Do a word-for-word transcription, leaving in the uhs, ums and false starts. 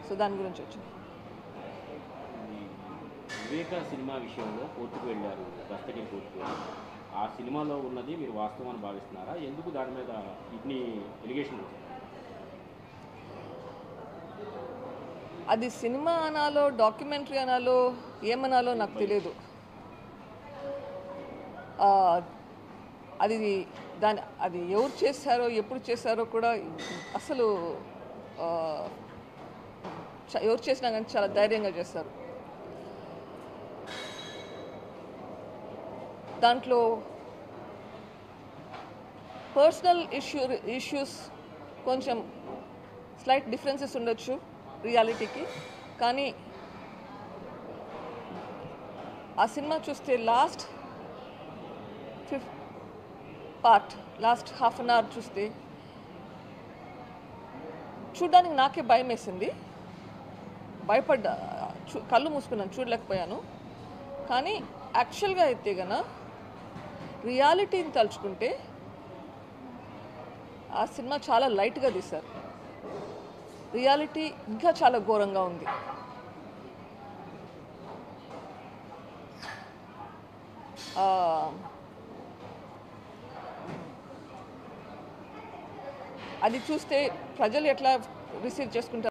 So దాని గురించి వచ్చింది. వివేక సినిమా విషయంలో కోర్టుకు వెళ్ళారు, దస్తగిరి కోర్టుకు వెళ్ళారు. ఆ సినిమాలో ఉన్నది మీరు వాస్తవం అని భావిస్తున్నారా? ఎందుకు దాని మీద ఇన్ని ఎలిగేషన్? అది సినిమా అనాలో డాక్యుమెంటరీ అనాలో ఏమనాలో నాకు తెలియదు. అది దాని అది ఎవరు చేశారో ఎప్పుడు చేశారో కూడా అసలు ఎవరు చేసినా కానీ చాలా ధైర్యంగా చేస్తారు. దాంట్లో పర్సనల్ ఇష్యూ ఇష్యూస్ కొంచెం స్లైట్ డిఫరెన్సెస్ ఉండొచ్చు రియాలిటీకి. కానీ ఆ సినిమా చూస్తే last fifth part last half an hour చూస్తే చూడ్డానికి నాకే భయం వేసింది. భయపడ్డా, చూ కళ్ళు మూసుకున్నాను, చూడలేకపోయాను. కానీ యాక్చువల్గా అయితే గన రియాలిటీని తలుచుకుంటే ఆ సినిమా చాలా లైట్గా తీశారు. రియాలిటీ ఇంకా చాలా ఘోరంగా ఉంది. అది చూస్తే ప్రజలు ఎట్లా రిసీవ్ చేసుకుంటారు